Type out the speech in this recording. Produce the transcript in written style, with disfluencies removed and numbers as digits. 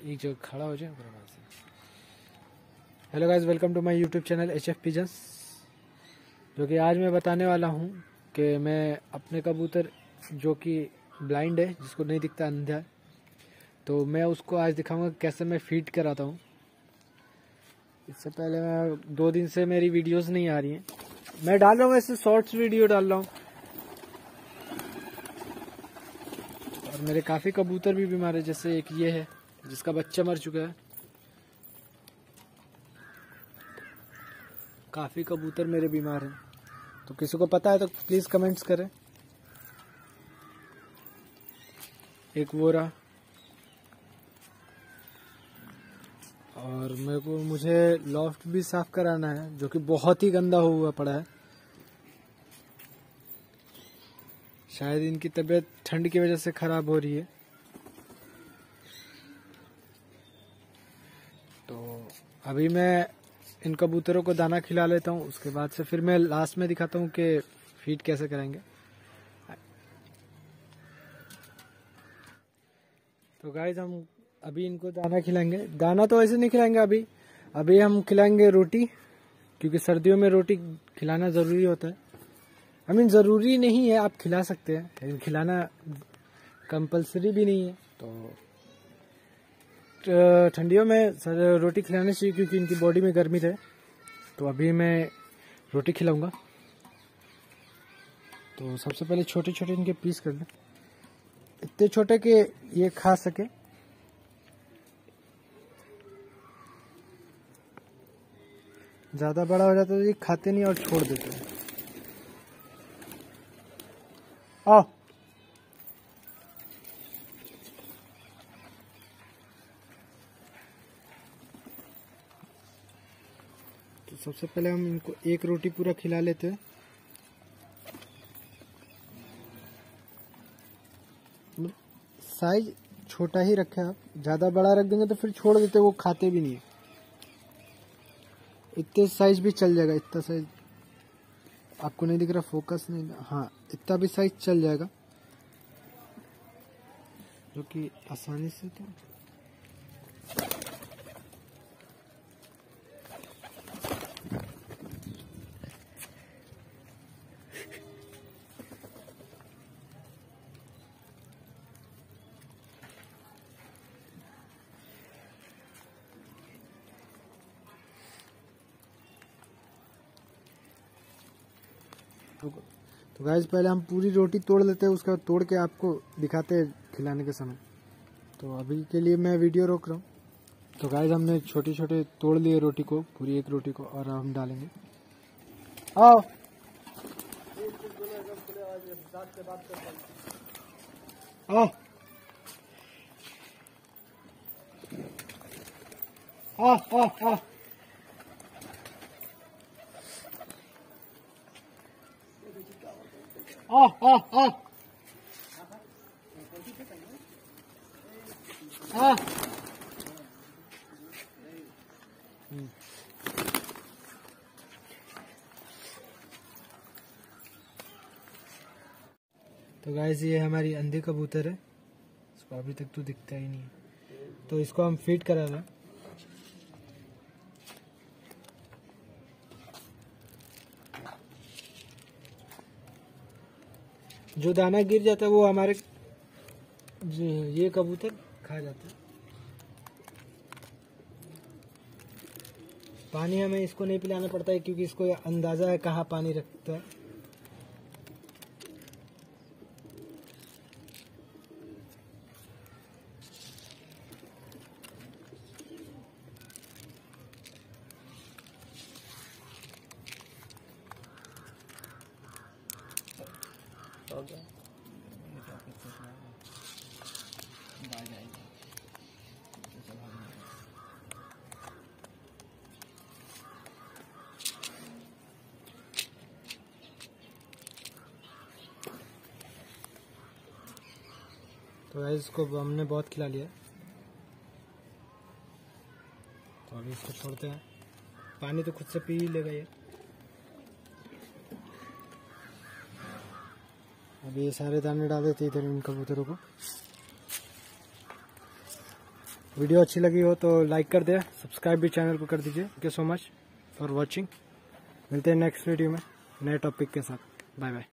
एक जगह खड़ा हो जाए। Hello guys, welcome to my YouTube channel HF pigeons. जो कि आज मैं बताने वाला हूँ कि मैं अपने कबूतर जो कि ब्लाइंड है, जिसको नहीं दिखता, अंधा है, तो मैं उसको आज दिखाऊंगा कैसे मैं फीड कराता हूँ। इससे पहले मैं 2 दिन से मेरी वीडियोस नहीं आ रही हैं। मैं डाल रहा हूँ ऐसे शॉर्ट्स वीडियो डाल रहा हूँ, और मेरे काफ़ी कबूतर भी बीमार है। जैसे एक ये है जिसका बच्चा मर चुका है। काफ़ी कबूतर मेरे बीमार हैं, तो किसी को पता है तो प्लीज़ कमेंट्स करें। एक वो रहा, और मुझे लॉफ्ट भी साफ कराना है जो कि बहुत ही गंदा हुआ पड़ा है। शायद इनकी तबीयत ठंड की वजह से खराब हो रही है। तो अभी मैं इन कबूतरों को दाना खिला लेता हूँ, उसके बाद से फिर मैं लास्ट में दिखाता हूँ कि फीड कैसे करेंगे। तो गाइस, हम अभी इनको दाना खिलाएंगे। दाना तो ऐसे नहीं खिलाएंगे, अभी हम खिलाएंगे रोटी, क्योंकि सर्दियों में रोटी खिलाना ज़रूरी होता है। ज़रूरी नहीं है, आप खिला सकते हैं, लेकिन खिलाना कंपलसरी भी नहीं है। तो ठंडियों में रोटी खिलानी चाहिए, क्योंकि इनकी बॉडी में गर्मी रहे। तो अभी मैं रोटी खिलाऊंगा। तो सबसे पहले छोटे छोटे इनके पीस कर लें, इतने छोटे कि ये खा सके। ज़्यादा बड़ा हो जाता है तो ये खाते नहीं और छोड़ देते हैं। आओ, तो सबसे पहले हम इनको एक रोटी पूरा खिला लेते हैं। साइज छोटा ही रखे आप, ज़्यादा बड़ा रख देंगे तो फिर छोड़ देते, वो खाते भी नहीं है। इतने साइज भी चल जाएगा, इतना साइज आपको नहीं दिख रहा, फोकस नहीं, हाँ इतना भी साइज चल जाएगा, जो कि आसानी से। तो गाइस, पहले हम पूरी रोटी तोड़ लेते हैं, उसके बाद तोड़ के आपको दिखाते हैं खिलाने के समय। तो अभी के लिए मैं वीडियो रोक रहा हूँ। तो गाइस, हमने छोटे छोटे तोड़ लिए रोटी को, पूरी एक रोटी को, और हम डालेंगे। आओ, आओ, आओ, आओ, आओ। आ आ आ आ। तो गाइस, ये हमारी अंधे कबूतर है, इसको अभी तक तो दिखता ही नहीं है, तो इसको हम फीड करा रहे हैं। जो दाना गिर जाता है वो हमारे ये कबूतर खा जाते हैं। पानी हमें इसको नहीं पिलाना पड़ता है, क्योंकि इसको अंदाजा है कहाँ पानी रखता है। तो गाइस, इसको हमने बहुत खिला लिया, तो अभी इसको छोड़ते हैं। पानी तो खुद से पी ही लेगा ये। अभी ये सारे दाने डाल देते इधर इन कबूतरों को। वीडियो अच्छी लगी हो तो लाइक कर दे, सब्सक्राइब भी चैनल को कर दीजिए। Thank you so much for watching. मिलते हैं नेक्स्ट वीडियो में नए टॉपिक के साथ। Bye bye.